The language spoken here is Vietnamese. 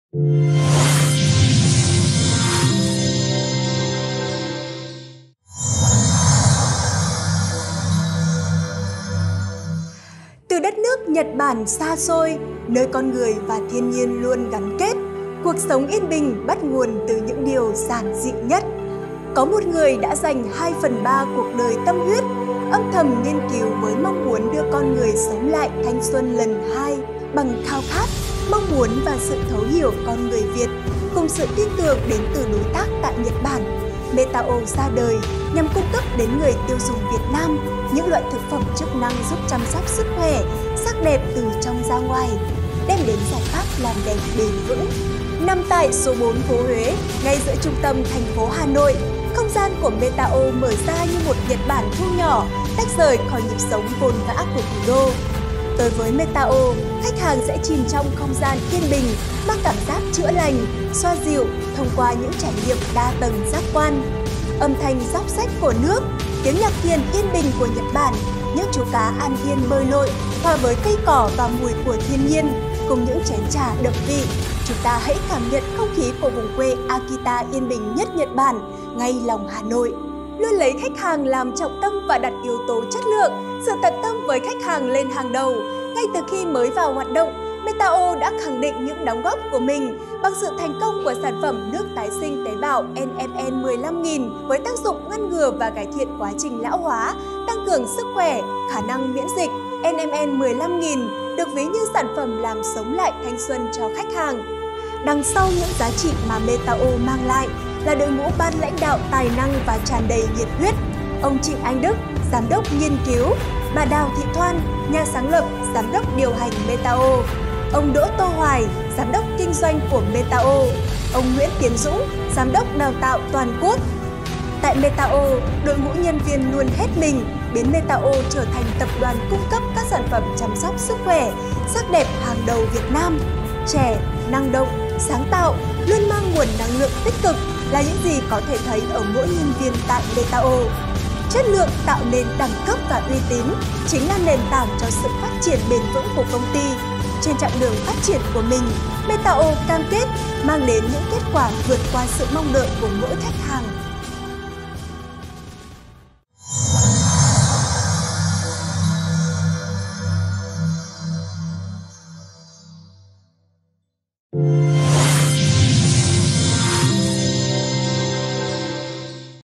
Từ đất nước Nhật Bản xa xôi, nơi con người và thiên nhiên luôn gắn kết, cuộc sống yên bình bắt nguồn từ những điều giản dị nhất. Có một người đã dành 2/3 cuộc đời tâm huyết, âm thầm nghiên cứu với mong muốn đưa con người sống lại thanh xuân lần 2 bằng khao khát, mong muốn và sự thấu hiểu con người Việt, cùng sự tin tưởng đến từ đối tác tại Nhật Bản. Metao ra đời nhằm cung cấp đến người tiêu dùng Việt Nam những loại thực phẩm chức năng giúp chăm sóc sức khỏe, sắc đẹp từ trong ra ngoài, đem đến giải pháp làm đẹp bền vững. Nằm tại số 4 phố Huế, ngay giữa trung tâm thành phố Hà Nội, không gian của Metao mở ra như một Nhật Bản thu nhỏ, tách rời khỏi nhịp sống vồn vã của thủ đô. Tới với Metao, khách hàng sẽ chìm trong không gian yên bình, mang cảm giác chữa lành, xoa dịu thông qua những trải nghiệm đa tầng giác quan. Âm thanh róc rách của nước, tiếng nhạc thiền yên bình của Nhật Bản, những chú cá an yên bơi lội, hòa với cây cỏ và mùi của thiên nhiên, cùng những chén trà đậm vị. Chúng ta hãy cảm nhận không khí của vùng quê Akita yên bình nhất Nhật Bản, ngay lòng Hà Nội. Luôn lấy khách hàng làm trọng tâm và đặt yếu tố chất lượng, sự tận tâm với khách hàng lên hàng đầu. Ngay từ khi mới vào hoạt động, Metao đã khẳng định những đóng góp của mình bằng sự thành công của sản phẩm nước tái sinh tế bào NMN 15.000 với tác dụng ngăn ngừa và cải thiện quá trình lão hóa, tăng cường sức khỏe, khả năng miễn dịch. NMN 15.000 được ví như sản phẩm làm sống lại thanh xuân cho khách hàng. Đằng sau những giá trị mà Metao mang lại là đội ngũ ban lãnh đạo tài năng và tràn đầy nhiệt huyết. Ông Trịnh Anh Đức, giám đốc nghiên cứu, bà Đào Thị Thoan, nhà sáng lập, giám đốc điều hành Metao, ông Đỗ Tô Hoài, giám đốc kinh doanh của Metao, ông Nguyễn Tiến Dũng, giám đốc đào tạo toàn quốc. Tại Metao, đội ngũ nhân viên luôn hết mình, biến Metao trở thành tập đoàn cung cấp các sản phẩm chăm sóc sức khỏe, sắc đẹp hàng đầu Việt Nam. Trẻ, năng động, sáng tạo, luôn mang nguồn năng lượng tích cực là những gì có thể thấy ở mỗi nhân viên tại Metao. Chất lượng tạo nên đẳng cấp và uy tín chính là nền tảng cho sự phát triển bền vững của công ty. Trên chặng đường phát triển của mình, Metao cam kết mang đến những kết quả vượt qua sự mong đợi của mỗi khách hàng.